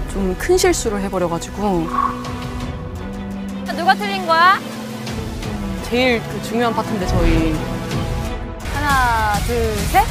좀 큰 실수를 해버려가지고. 누가 틀린 거야? 제일 그 중요한 파트인데 저희. 하나, 둘, 셋.